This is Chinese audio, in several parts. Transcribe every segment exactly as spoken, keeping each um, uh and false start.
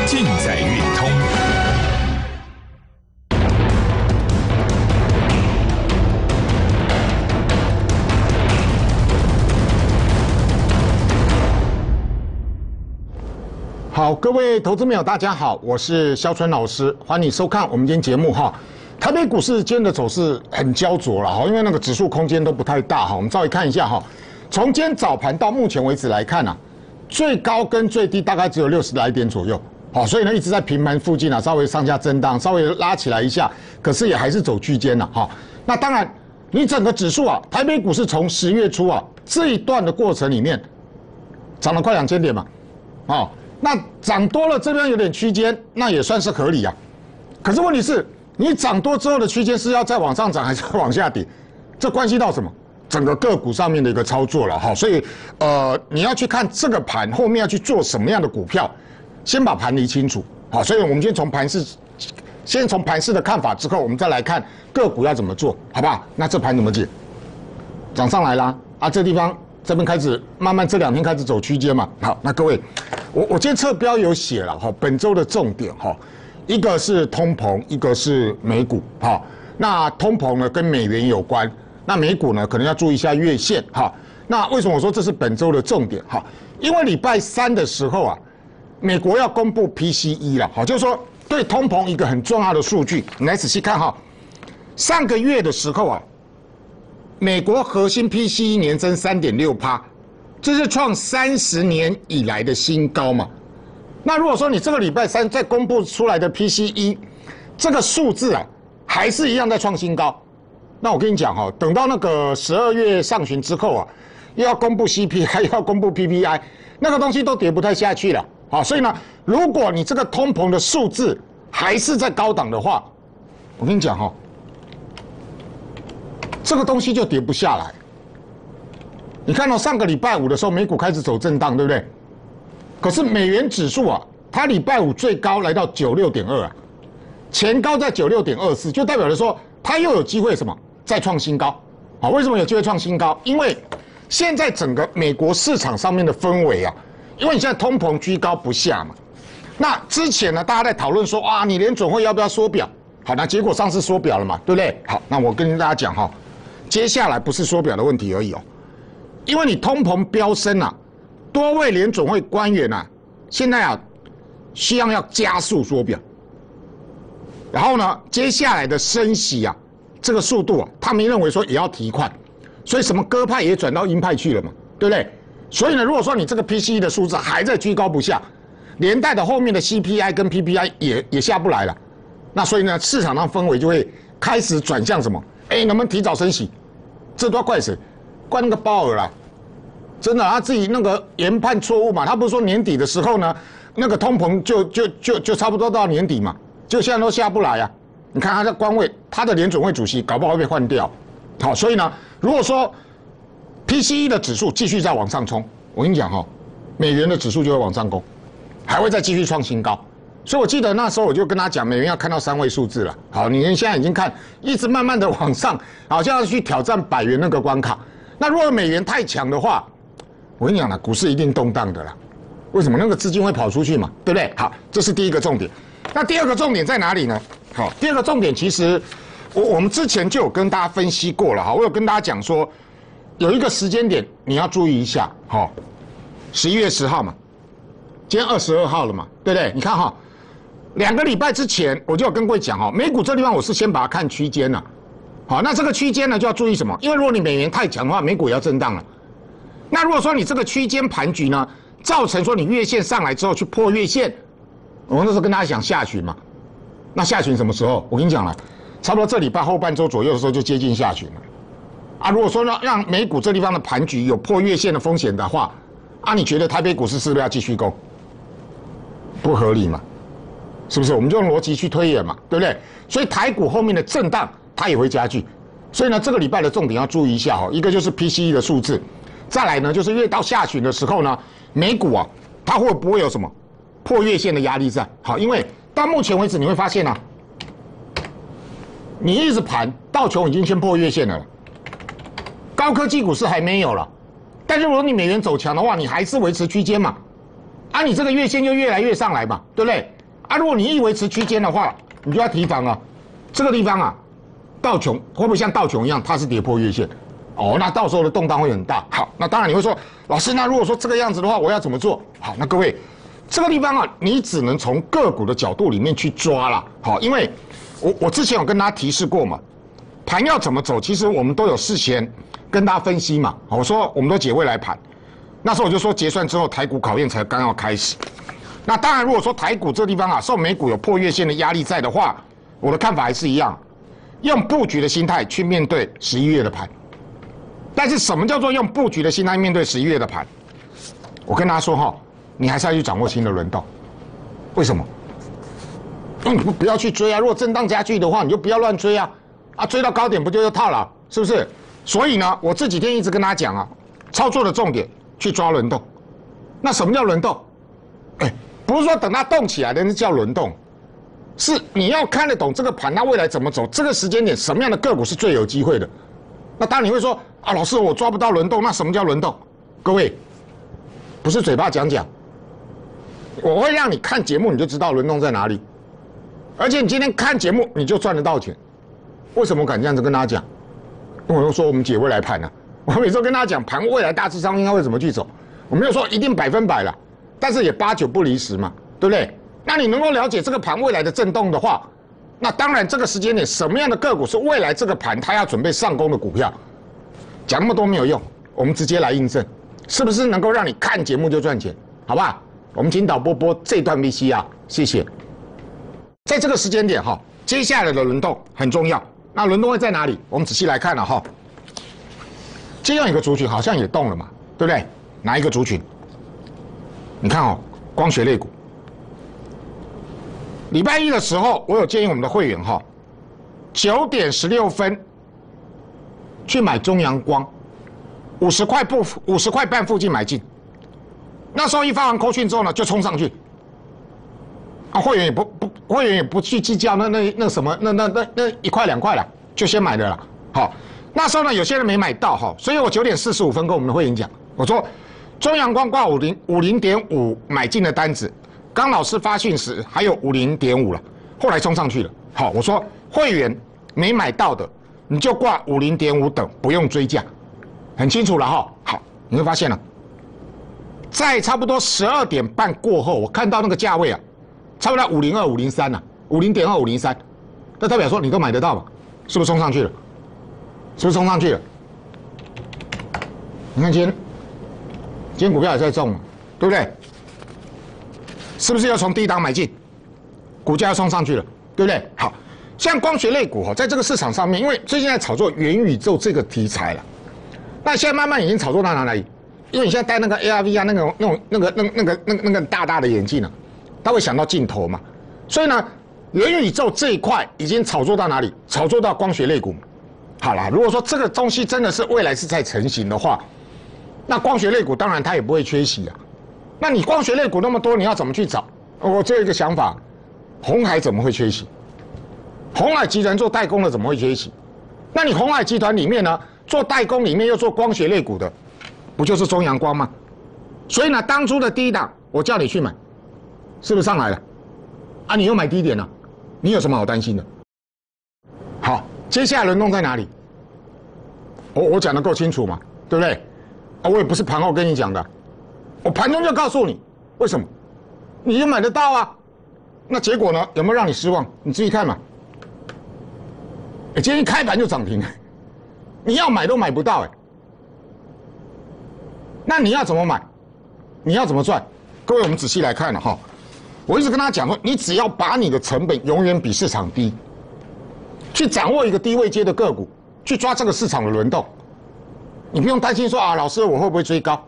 尽在运通。 好，各位投资朋友，大家好，我是萧春老师，欢迎收看我们今天节目哈。台北股市今天的走势很焦灼了哈，因为那个指数空间都不太大哈。我们稍微看一下哈，从今天早盘到目前为止来看啊，最高跟最低大概只有六十来点左右，好，所以呢一直在平盘附近啊，稍微上下震荡，稍微拉起来一下，可是也还是走区间了哈。那当然，你整个指数啊，台北股市从十月初啊这一段的过程里面，涨了快两千点嘛，哦。那涨多了，这边有点区间，那也算是合理啊。可是问题是，你涨多之后的区间是要再往上涨还是往下跌？这关系到什么？整个个股上面的一个操作了哈。所以，呃，你要去看这个盘后面要去做什么样的股票，先把盘理清楚。好，所以我们先从盘势，先从盘势的看法之后，我们再来看个股要怎么做，好不好？那这盘怎么解？涨上来啦，啊，这地方。这边开始慢慢这两天开始走区间嘛，好，那各位，我我今天侧标有写了哈，本周的重点哈，一个是通膨，一个是美股哈。那通膨呢跟美元有关，那美股呢可能要注意一下月线哈。那为什么我说这是本周的重点哈？因为礼拜三的时候啊，美国要公布 P C E 了，好，就是说对通膨一个很重要的数据，你来仔细看哈，上个月的时候啊。美国核心 P C E 年增 三点六趴， 这是创三十年以来的新高嘛？那如果说你这个礼拜三再公布出来的 P C E 这个数字啊，还是一样在创新高，那我跟你讲哈，等到那个十二月上旬之后啊，又要公布 C P I， 又要公布 P P I， 那个东西都跌不太下去了啊。所以呢，如果你这个通膨的数字还是在高档的话，我跟你讲哈。这个东西就跌不下来。你看到、哦、上个礼拜五的时候，美股开始走震荡，对不对？可是美元指数啊，它礼拜五最高来到九十六点二啊，前高在九十六点二四，就代表着说它又有机会什么再创新高。啊，为什么有机会创新高？因为现在整个美国市场上面的氛围啊，因为你现在通膨居高不下嘛。那之前呢，大家在讨论说啊，你联准会要不要缩表？好，那结果上次缩表了嘛，对不对？好，那我跟大家讲哈。接下来不是缩表的问题而已哦，因为你通膨飙升啊，多位联准会官员啊，现在啊，希望要加速缩表，然后呢，接下来的升息啊，这个速度啊，他们认为说也要提快，所以什么鸽派也转到鹰派去了嘛，对不对？所以呢，如果说你这个 P C E 的数字还在居高不下，连带的后面的 C P I 跟 P P I 也也下不来了，那所以呢，市场上氛围就会开始转向什么？哎，能不能提早升息？这都要怪谁？怪那个鲍尔啦！真的，他自己那个研判错误嘛。他不是说年底的时候呢，那个通膨就就就就差不多到年底嘛，就现在都下不来啊。你看他在官位，他的联准会主席搞不好会被换掉。好，所以呢，如果说 P C E 的指数继续再往上冲，我跟你讲哈，美元的指数就会往上攻，还会再继续创新高。所以我记得那时候我就跟他讲，美元要看到三位数字了。好，你现在已经看，一直慢慢的往上，好像要去挑战百元那个关卡。那如果美元太强的话，我跟你讲了，股市一定动荡的啦。为什么？那个资金会跑出去嘛，对不对？好，这是第一个重点。那第二个重点在哪里呢？好，第二个重点其实我我们之前就有跟大家分析过了哈，我有跟大家讲说，有一个时间点你要注意一下，好，十一月十号嘛，今天二十二号了嘛，对不对？你看哈。两个礼拜之前，我就有跟各位讲哦，美股这地方我是先把它看区间了，好，那这个区间呢就要注意什么？因为如果你美元太强的话，美股也要震荡了。那如果说你这个区间盘局呢，造成说你月线上来之后去破月线，我那时候跟大家讲下旬嘛，那下旬什么时候？我跟你讲了，差不多这礼拜后半周左右的时候就接近下旬了。啊，如果说让让美股这地方的盘局有破月线的风险的话，啊，你觉得台北股市是不是要继续攻？不合理嘛？是不是？我们就用逻辑去推演嘛，对不对？所以台股后面的震荡它也会加剧，所以呢，这个礼拜的重点要注意一下哈，一个就是 P C E 的数字，再来呢就是越到下旬的时候呢，美股啊它会不会有什么破月线的压力在？好，因为到目前为止你会发现啊，你一直盘道琼已经先破月线了，高科技股市还没有了，但是如果你美元走强的话，你还是维持区间嘛，啊，你这个月线就越来越上来嘛，对不对？ 啊，如果你一维持区间的话，你就要提防啊，这个地方啊，道琼会不会像道琼一样，它是跌破月线？哦，那到时候的动荡会很大。好，那当然你会说，老师，那如果说这个样子的话，我要怎么做？好，那各位，这个地方啊，你只能从个股的角度里面去抓了。好，因为我我之前有跟大家提示过嘛，盘要怎么走，其实我们都有事先跟大家分析嘛。我说我们都解未来盘，那时候我就说结算之后台股考验才刚要开始。那当然，如果说台股这个地方啊，受美股有破月线的压力在的话，我的看法还是一样，用布局的心态去面对十一月的盘。但是什么叫做用布局的心态面对十一月的盘？我跟大家说哈，你还是要去掌握新的轮动。为什么？你不不要去追啊！如果震荡加剧的话，你就不要乱追啊！啊，追到高点不就又套了，是不是？所以呢，我这几天一直跟大家讲啊，操作的重点去抓轮动。那什么叫轮动？哎，不是说等它动起来的那叫轮动，是你要看得懂这个盘它未来怎么走，这个时间点什么样的个股是最有机会的。那当然你会说啊，老师我抓不到轮动，那什么叫轮动？各位，不是嘴巴讲讲，我会让你看节目你就知道轮动在哪里，而且你今天看节目你就赚得到钱。为什么我敢这样子跟大家讲？因为我说我们解未来盘啊，我每次跟大家讲盘未来大致上应该会怎么去走，我没有说一定百分百了，但是也八九不离十嘛，对不对？那你能够了解这个盘未来的震动的话，那当然这个时间点什么样的个股是未来这个盘它要准备上攻的股票，讲那么多没有用，我们直接来印证，是不是能够让你看节目就赚钱，好不好？我们请导播播这段 V C R， 谢谢。在这个时间点哈，接下来的轮动很重要。那轮动会在哪里？我们仔细来看了哈。今天有一个族群好像也动了嘛，对不对？哪一个族群？你看哦，光学类股。礼拜一的时候，我有建议我们的会员哈，九点十六分去买中阳光，五十块不五十块半附近买进。那时候一发完扣讯之后呢，就冲上去。啊，会员也不不，会员也不去计较那那那什么那那那那一块两块了，就先买的了。好，那时候呢，有些人没买到哈，所以我九点四十五分跟我们的会员讲，我说中阳光挂五零五零点五买进的单子。刚老师发讯时还有五零点五了，后来冲上去了。好，我说会员没买到的，你就挂五零点五等，不用追价，很清楚了哈。好，你会发现了，在差不多十二点半过后，我看到那个价位啊，差不多五零二、五零三呐，五零点二、五零三，那代表说你都买得到嘛？是不是冲上去了？是不是冲上去了？你看今天，今天股票也在动嘛，对不对？是不是要从低档买进，股价要冲上去了，对不对？好，像光学类股哈，在这个市场上面，因为最近在炒作元宇宙这个题材了，那现在慢慢已经炒作到哪里？因为你现在戴那个 A R V 啊，那个那种那个那那个那个那个大大的眼镜呢，它会想到镜头嘛，所以呢，元宇宙这一块已经炒作到哪里？炒作到光学类股。好啦，如果说这个东西真的是未来是在成型的话，那光学类股当然它也不会缺席啊。那你光学类股那么多，你要怎么去找？我只有一个想法，鸿海怎么会缺席？鸿海集团做代工的怎么会缺席？那你鸿海集团里面呢，做代工里面又做光学类股的，不就是中阳光吗？所以呢，当初的低档我叫你去买，是不是上来了？啊，你又买低点了，你有什么好担心的？好，接下来轮动在哪里？我我讲的够清楚嘛，对不对？啊，我也不是盘后跟你讲的。我盘中就告诉你，为什么？你就买得到啊？那结果呢？有没有让你失望？你自己看嘛。哎，今天一开盘就涨停，你要买都买不到哎。那你要怎么买？你要怎么赚？各位，我们仔细来看了哈。我一直跟他讲说，你只要把你的成本永远比市场低，去掌握一个低位阶的个股，去抓这个市场的轮动，你不用担心说啊，老师我会不会追高？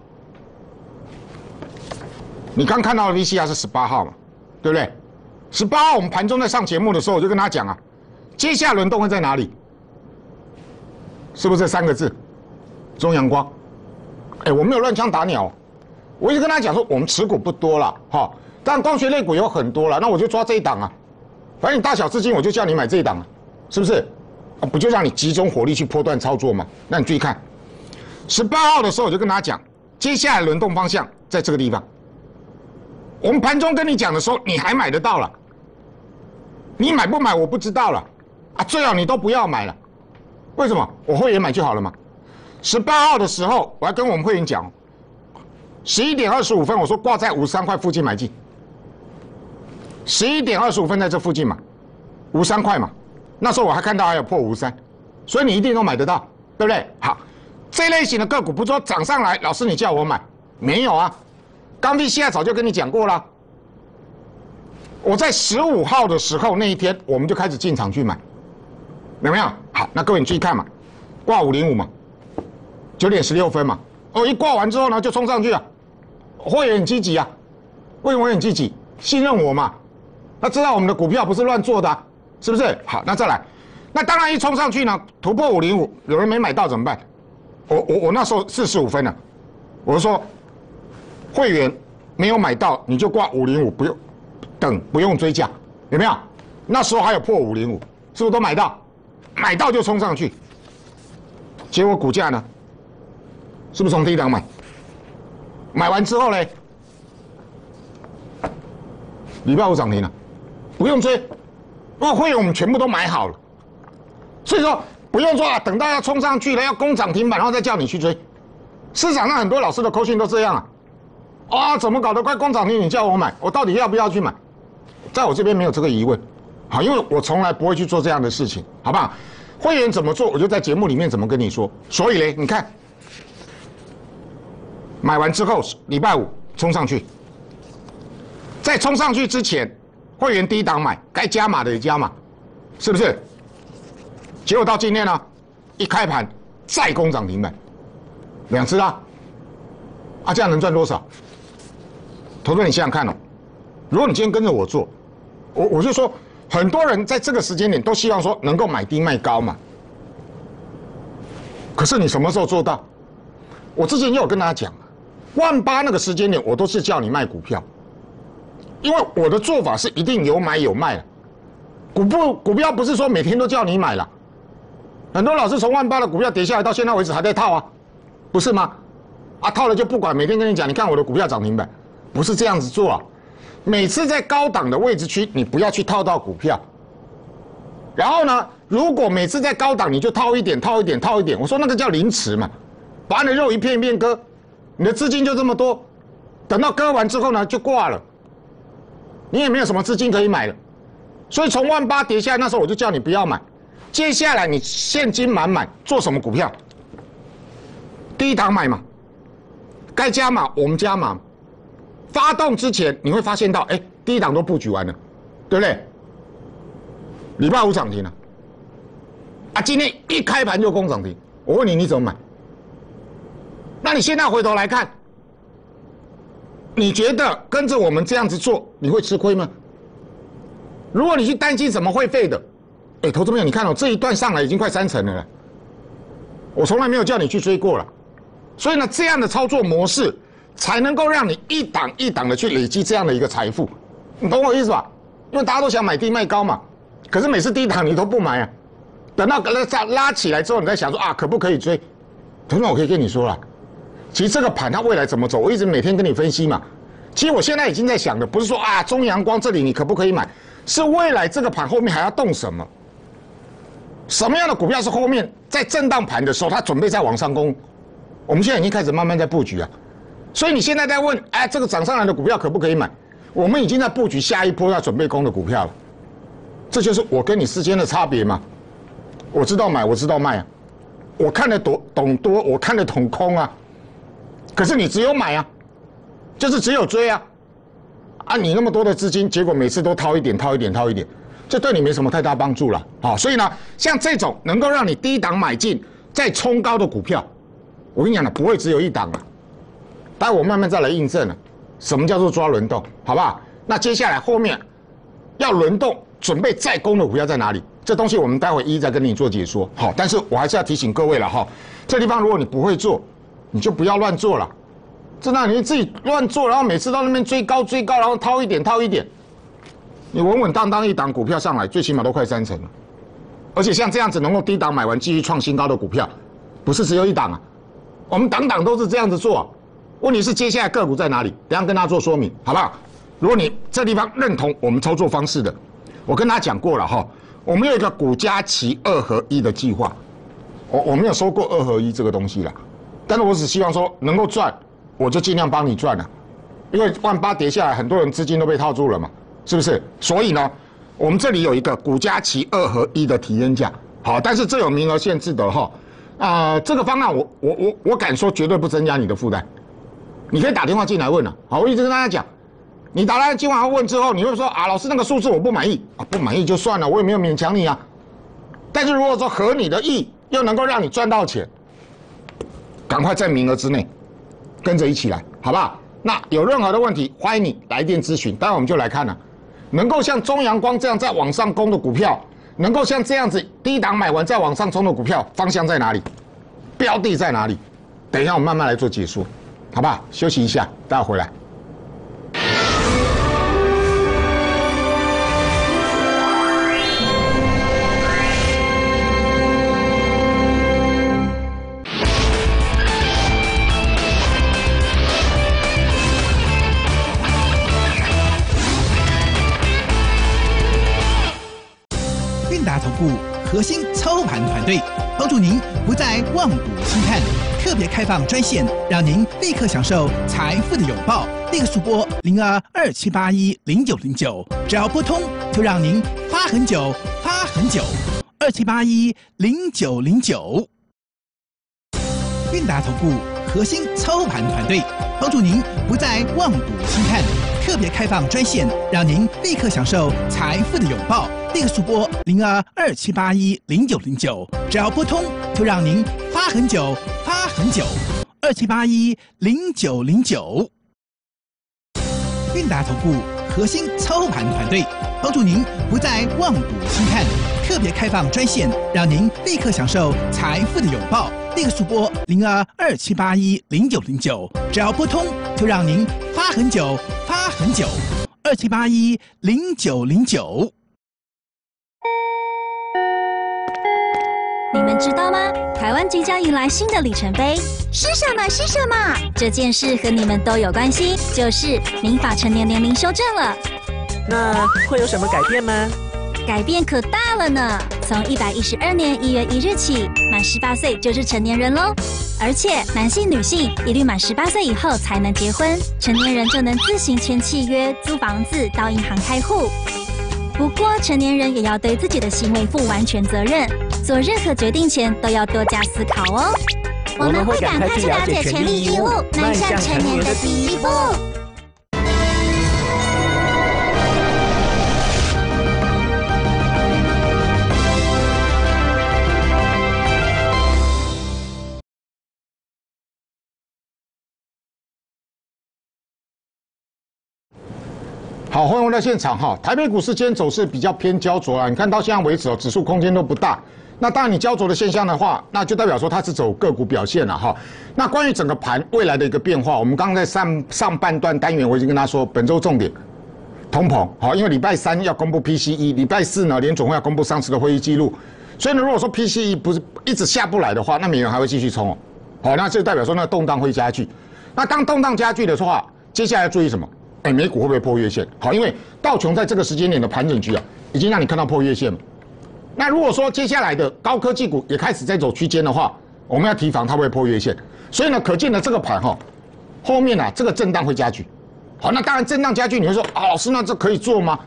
你刚看到的 V C R 是十八号嘛，对不对？十八号我们盘中在上节目的时候，我就跟他讲啊，接下来轮动会在哪里？是不是这三个字？中阳光。哎，我没有乱枪打鸟，我一直跟他讲说，我们持股不多了，哈，但光学类股有很多了，那我就抓这一档啊，反正你大小资金，我就叫你买这一档啊，是不是？啊，不就让你集中火力去波段操作吗？那你注意看，十八号的时候我就跟他讲，接下来轮动方向在这个地方。我们盘中跟你讲的时候，你还买得到了， 你买不买我不知道了，啊，最好你都不要买了。为什么？我会员买就好了嘛。十八号的时候，我还跟我们会员讲，十一点二十五分，我说挂在五十三块附近买进。十一点二十五分在这附近嘛，五十三块嘛，那时候我还看到还有破五十三，所以你一定都买得到，对不对？好，这类型的个股不是说涨上来，老师你叫我买，没有啊。刚愎现在早就跟你讲过了，我在十五号的时候那一天，我们就开始进场去买，有没有？好，那各位你注意看嘛，挂五零五嘛，九点十六分嘛，哦，一挂完之后呢，就冲上去了，会员很积极啊，会员很积极，信任我嘛，那知道我们的股票不是乱做的、啊，是不是？好，那再来，那当然一冲上去呢，突破五零五，有人没买到怎么办？我我我那时候四十五分了，我就说。会员没有买到，你就挂五零五，不用等，不用追价，有没有？那时候还有破五零五，是不是都买到？买到就冲上去，结果股价呢？是不是从低档买？买完之后呢？礼拜五涨停了，不用追，因为会员我们全部都买好了，所以说不用说啊，等到要冲上去了，要攻涨停板，然后再叫你去追。市场上很多老师的扣讯都这样啊。啊、哦，怎么搞得快攻涨停？你叫我买，我到底要不要去买？在我这边没有这个疑问，好，因为我从来不会去做这样的事情，好不好？会员怎么做，我就在节目里面怎么跟你说。所以嘞，你看，买完之后，礼拜五冲上去，在冲上去之前，会员低档买，该加码的也加码，是不是？结果到今天呢，一开盘再攻涨停板，两次啊，啊，这样能赚多少？投资人，你想想看哦，如果你今天跟着我做，我我就说，很多人在这个时间点都希望说能够买低卖高嘛。可是你什么时候做到？我之前也有跟大家讲，万八那个时间点，我都是叫你卖股票，因为我的做法是一定有买有卖的。股不股票不是说每天都叫你买了，很多老师从万八的股票跌下来到现在为止还在套啊，不是吗？啊，套了就不管，每天跟你讲，你看我的股票涨停板。不是这样子做啊！每次在高档的位置区，你不要去套到股票。然后呢，如果每次在高档你就套一点、套一点、套一点，我说那个叫凌迟嘛，把你的肉一片一片割，你的资金就这么多，等到割完之后呢，就挂了，你也没有什么资金可以买了。所以从万八跌下来，那时候我就叫你不要买。接下来你现金满满，做什么股票？低档买嘛，该加码我们加码。发动之前，你会发现到，哎，第一档都布局完了，对不对？礼拜五涨停了，啊，今天一开盘就攻涨停。我问你，你怎么买？那你现在回头来看，你觉得跟着我们这样子做，你会吃亏吗？如果你去担心怎么会废的，哎，投资朋友，你看哦，这一段上来已经快三成了，我从来没有叫你去追过了，所以呢，这样的操作模式。才能够让你一档一档的去累积这样的一个财富，你懂我意思吧？因为大家都想买低卖高嘛，可是每次低档你都不买啊，等到拉拉起来之后，你再想说啊，可不可以追？同样我可以跟你说了，其实这个盘它未来怎么走，我一直每天跟你分析嘛。其实我现在已经在想的，不是说啊中阳光这里你可不可以买，是未来这个盘后面还要动什么？什么样的股票是后面在震荡盘的时候，它准备再往上攻？我们现在已经开始慢慢在布局啊。所以你现在在问，哎，这个涨上来的股票可不可以买？我们已经在布局下一波要准备攻的股票了，这就是我跟你之间的差别嘛。我知道买，我知道卖啊，我看得懂懂多，我看得懂空啊。可是你只有买啊，就是只有追啊，啊，你那么多的资金，结果每次都掏一点、掏一点、掏一点，这对你没什么太大帮助了。好，所以呢，像这种能够让你低档买进再冲高的股票，我跟你讲了，不会只有一档啊。待会我慢慢再来印证了，什么叫做抓轮动，好不好？那接下来后面要轮动，准备再攻的股票在哪里？这东西我们待会一一再跟你做解说。好，但是我还是要提醒各位了哈，这地方如果你不会做，你就不要乱做了。真的，你自己乱做，然后每次到那边追高追高，然后掏一点掏一点，你稳稳当当一档股票上来，最起码都快三成了。而且像这样子能够低档买完继续创新高的股票，不是只有一档啊，我们档档都是这样子做啊。问题是接下来个股在哪里？等一下跟大家做说明，好不好？如果你这地方认同我们操作方式的， 我跟大家讲过了哈，我们有一个股佳期二合一的计划，我我没有说过二合一这个东西啦，但是我只希望说能够赚，我就尽量帮你赚了，因为万八跌下来，很多人资金都被套住了嘛，是不是？所以呢，我们这里有一个股佳期二合一的体验价，好，但是这有名额限制的哈，啊、呃，这个方案我我我我敢说绝对不增加你的负担，你可以打电话进来问了，好，我一直跟大家讲。你打来今晚问之后，你会说啊，老师那个数字我不满意啊，不满意就算了，我也没有勉强你啊。但是如果说合你的意，又能够让你赚到钱，赶快在名额之内跟着一起来，好不好？那有任何的问题，欢迎你来电咨询。待会我们就来看了，能够像中阳光这样在往上攻的股票，能够像这样子低档买完再往上冲的股票，方向在哪里？标的在哪里？等一下我们慢慢来做解说，好不好？休息一下，待会回来。 投顾核心操盘团队，帮助您不再望股兴叹，特别开放专线，让您立刻享受财富的拥抱。立刻速拨零二二七八一零九零九，只要拨通，就让您发很久，发很久。二七八一零九零九，韵达投顾核心操盘团队，帮助您不再望股兴叹，特别开放专线，让您立刻享受财富的拥抱。立刻速拨零二二七八一零九零九，只要拨通，就让您发很久，发很久。二七八一零九零九，韵达投顾核心操盘团队，帮助您不再望股兴叹，特别开放专线，让您立刻享受财富的拥抱。立刻速拨零二二七八一零九零九，只要拨通，就让您发很久，发很久。二七八一零九零九。 你们知道吗？台湾即将迎来新的里程碑， 是什么？是什么？ 这件事和你们都有关系，就是民法成年年龄修正了。 那会有什么改变吗？ 改变可大了呢！从一百一十二年一月一日起，满十八岁就是成年人喽。而且男性、女性一律满十八岁以后才能结婚，成年人就能自行签契约、租房子、到银行开户。不过，成年人也要对自己的行为负完全责任，做任何决定前都要多加思考哦。 我们会赶快去了解权利义务，迈向成年的第一步。 好，欢迎回到现场哈。台北股市今天走势比较偏焦灼啊，你看到现在为止哦，指数空间都不大。那当然，你焦灼的现象的话，那就代表说它是走个股表现了哈。那关于整个盘未来的一个变化，我们刚刚在上上半段单元我已经跟他说，本周重点通膨好，因为礼拜三要公布 P C E， 礼拜四呢联总会要公布上次的会议记录，所以呢，如果说 P C E 不是一直下不来的话，那美元还会继续冲哦。好，那就代表说那个动荡会加剧。那当动荡加剧的话，接下来要注意什么？哎，美股会不会破月线？好，因为道琼在这个时间点的盘整区啊，已经让你看到破月线了。那如果说接下来的高科技股也开始在走区间的话，我们要提防它会破月线。所以呢，可见的这个盘哈，后面啊这个震荡会加剧。好，那当然震荡加剧，你会说啊，老师，那这可以做吗？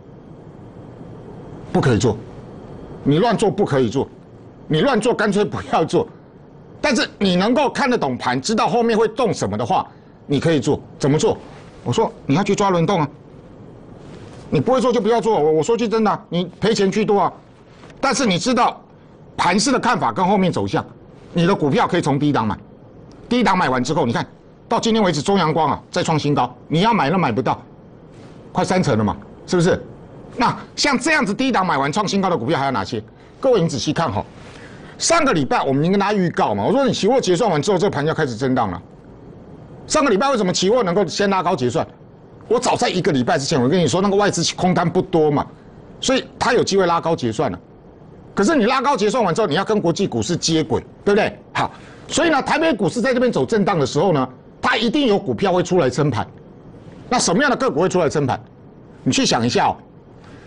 不可以做，你乱做不可以做，你乱做干脆不要做。但是你能够看得懂盘，知道后面会动什么的话，你可以做。怎么做？我说你要去抓轮动啊，你不会做就不要做。我我说句真的、啊，你赔钱居多啊。但是你知道盘势的看法跟后面走向，你的股票可以从低档买，低档买完之后，你看到今天为止，中阳光啊再创新高，你要买都买不到，快三成了嘛，是不是？那像这样子低档买完创新高的股票还有哪些？各位你仔细看哈，上个礼拜我们已经跟大家预告嘛，我说你期货结算完之后，这个盘要开始震荡了。上个礼拜为什么期货能够先拉高结算？我早在一个礼拜之前，我跟你说那个外资空单不多嘛，所以它有机会拉高结算了。可是你拉高结算完之后，你要跟国际股市接轨，对不对？好，所以呢，台北股市在这边走震荡的时候呢，它一定有股票会出来撑盘。那什么样的个股会出来撑盘？你去想一下哦，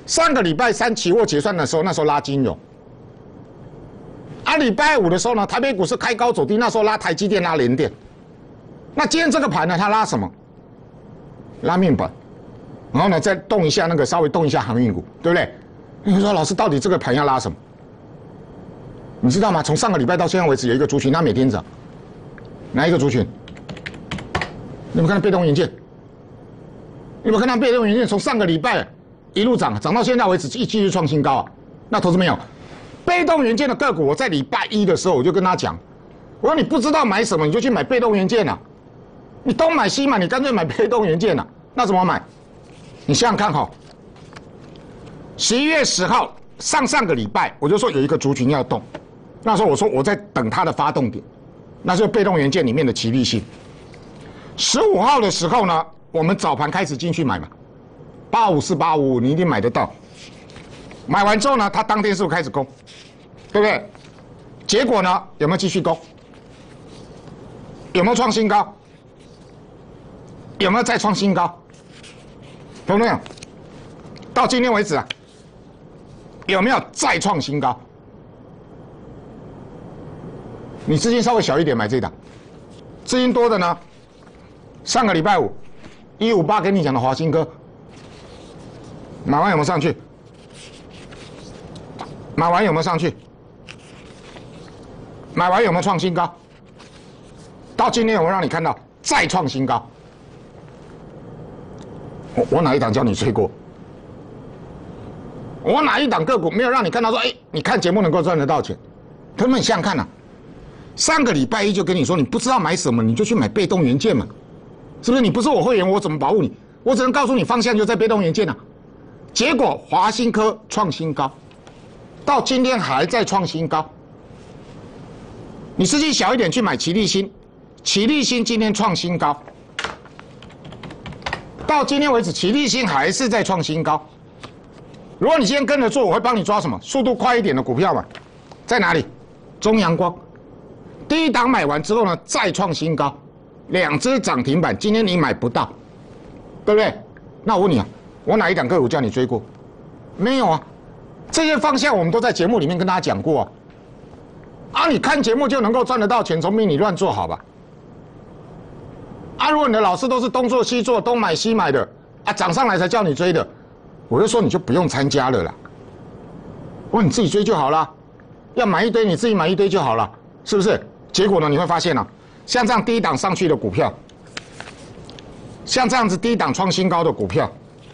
上个礼拜三期货结算的时候，那时候拉金融。啊，礼拜五的时候呢，台北股市开高走低，那时候拉台积电、拉联电。那今天这个盘呢，它拉什么？拉面板，然后呢再动一下那个稍微动一下航运股，对不对？你说老师到底这个盘要拉什么？你知道吗？从上个礼拜到现在为止，有一个族群它每天涨，哪一个族群？你们看到被动元件？你们看到被动元件从上个礼拜一路涨，涨到现在为止，一继续创新高啊！那投资没有？被动元件的个股，我在礼拜一的时候我就跟他讲，我说你不知道买什么，你就去买被动元件啊！你东买西买，你干脆买被动元件啊！那怎么买？你想想看哈，十一月十号上上个礼拜我就说有一个族群要动，那时候我说我在等它的发动点，那就是被动元件里面的奇力新。十五号的时候呢，我们早盘开始进去买嘛，八五四八五五你一定买得到。买完之后呢，它当天是不是开始攻，对不对？结果呢，有没有继续攻？有没有创新高？有没有再创新高？懂没有？到今天为止啊，有没有再创新高？你资金稍微小一点买这档，资金多的呢，上个礼拜五一五八跟你讲的华新科，买完有没有上去？买完有没有上去？买完有没有创新高？到今天有没有让你看到再创新高？我我哪一档叫你追过？我哪一档个股没有让你看到说，哎，你看节目能够赚得到钱？他们你想想看呐、啊，上个礼拜一就跟你说，你不知道买什么，你就去买被动元件嘛，是不是？你不是我会员，我怎么保护你？我只能告诉你方向就在被动元件啊。结果华新科创新高，到今天还在创新高。你资金小一点去买奇力新，奇力新今天创新高。到今天为止，奇力新还是在创新高。如果你今天跟着做，我会帮你抓什么速度快一点的股票嘛？在哪里？中阳光，第一档买完之后呢，再创新高，两只涨停板，今天你买不到，对不对？那我问你啊，我哪一档个股叫你追过？没有啊，这些方向我们都在节目里面跟大家讲过啊。啊，你看节目就能够赚得到钱，总比你乱做好吧？啊，如果你的老师都是东做西做，东买西买的，啊，涨上来才叫你追的，我就说你就不用参加了啦。我你自己追就好了，要买一堆你自己买一堆就好了，是不是？结果呢，你会发现啊，像这样低档上去的股票，像这样子低档创新高的股票，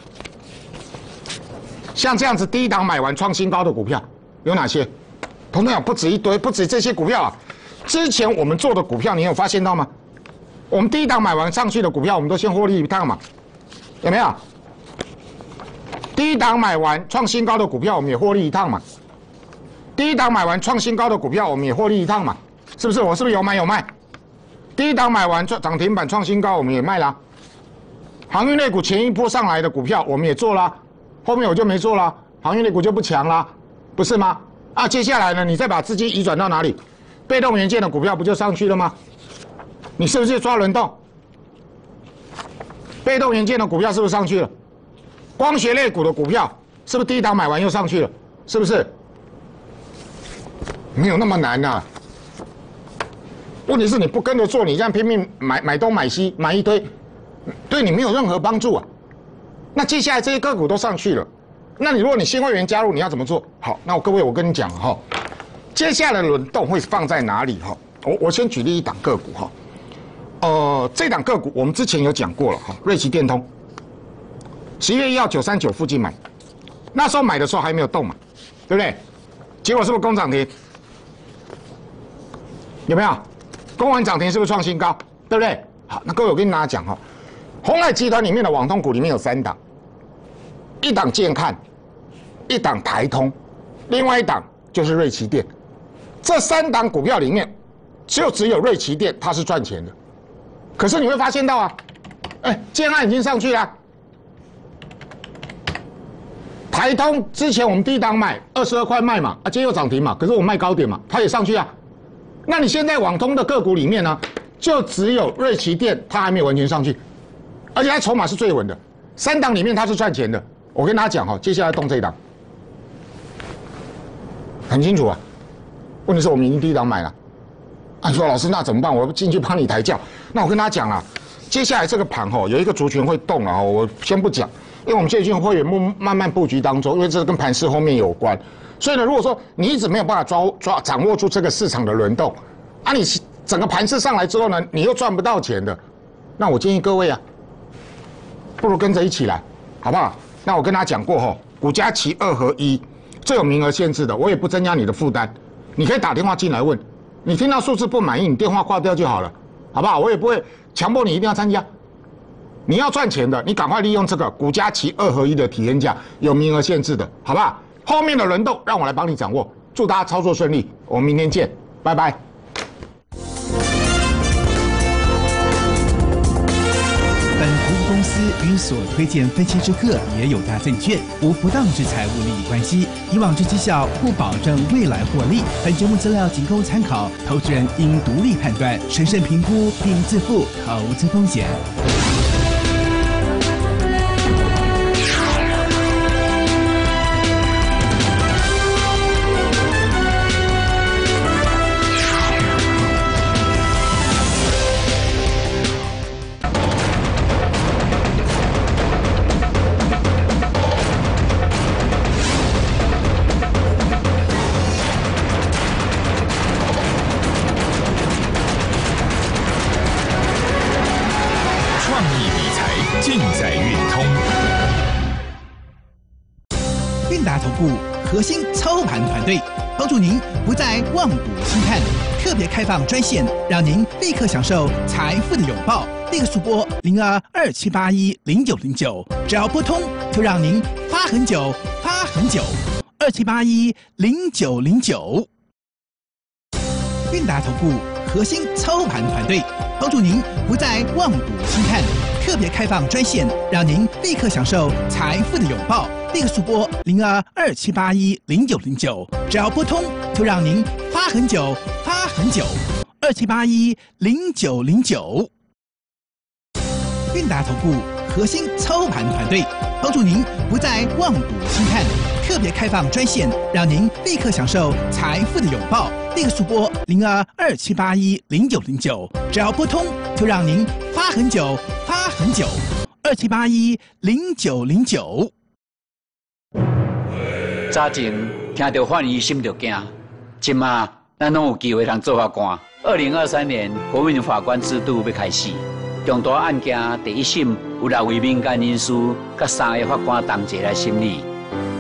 像这样子低档买完创新高的股票有哪些？同学们，不止一堆，不止这些股票啊。之前我们做的股票，你有发现到吗？我们第一档买完上去的股票，我们都先获利一趟嘛，有没有？第一档买完创新高的股票，我们也获利一趟嘛。第一档买完创新高的股票，我们也获利一趟嘛，是不是？我是不是有买有卖？第一档买完涨停板创新高，我们也卖啦。航运类股前一波上来的股票，我们也做啦，后面我就没做啦，航运类股就不强啦，不是吗？啊，接下来呢，你再把资金移转到哪里？被动元件的股票不就上去了吗？你是不是抓轮动？被动元件的股票是不是上去了？光学类股的股票是不是第一档买完又上去了？是不是？没有那么难呐、啊。问题是你不跟着做，你这样拼命买买东买西买一堆，对你没有任何帮助啊。那接下来这些个股都上去了，那你如果你新会员加入，你要怎么做？好，那我各位我跟你讲哈，接下来的轮动会放在哪里哈？我我先举例一档个股哈。呃，这档个股我们之前有讲过了哈，瑞奇电通，十一月一号九三九附近买，那时候买的时候还没有动嘛，对不对？结果是不是攻涨停？有没有？攻完涨停是不是创新高？对不对？好，那各位我跟大家讲哈，鸿海集团里面的网通股里面有三档，一档建汉，一档台通，另外一档就是瑞奇电。这三档股票里面，就只有瑞奇电它是赚钱的。可是你会发现到啊，哎，建汉已经上去了，台通之前我们低档买二十二块卖嘛，啊，今天又涨停嘛，可是我卖高点嘛，它也上去啊。那你现在网通的个股里面呢，就只有瑞奇电它还没有完全上去，而且它筹码是最稳的，三档里面它是赚钱的， 我跟大家讲哈，接下来动这一档，很清楚啊。问题是我们已经第一档买了。啊，你说老师那怎么办？我进去帮你抬轿。那我跟大家讲啊，接下来这个盘哈，有一个族群会动了哈，我先不讲，因为我们最近会员慢慢慢布局当中，因为这跟盘势后面有关。所以呢，如果说你一直没有办法抓抓掌握住这个市场的轮动，啊，你整个盘势上来之后呢，你又赚不到钱的，那我建议各位啊，不如跟着一起来，好不好？那我跟大家讲过哈，股价期二合一，这有名额限制的，我也不增加你的负担，你可以打电话进来问。你听到数字不满意，你电话挂掉就好了，好不好？我也不会强迫你一定要参加。你要赚钱的，你赶快利用这个股价期二合一的体验价，有名额限制的，好不好？后面的轮动让我来帮你掌握，祝大家操作顺利，我们明天见，拜拜。 本服务公司与所推荐分期之客也有大证券无不当之财务利益关系，以往之绩效不保证未来获利。本节目资料仅供参考，投资人应独立判断、审慎评估并自负投资风险。核心操盘团队帮助您不再望股兴叹，特别开放专线，让您立刻享受财富的拥抱。立刻速拨零二二七八一零九零九，只要拨通，就让您发很久，发很久。二七八一零九零九，韵达投顾核心操盘团队帮助您不再望股兴叹，特别开放专线，让您立刻享受财富的拥抱。立刻速拨零二二七八一零九零九，只要拨通，就让您发很久，发很久。二七八一零九零九，韵达投顾核心操盘团队帮助您不再望股兴叹，特别开放专线，让您立刻享受财富的拥抱。立刻速拨零二二七八一零九零九，只要拨通，就让您发很久，发很久。二七八一零九零九。 早前听到法医心就惊，今嘛咱拢有机会通做法官。二零二三年国民法官制度要开始，重大案件第一审有六位民间人士，甲三个法官同齐来审理。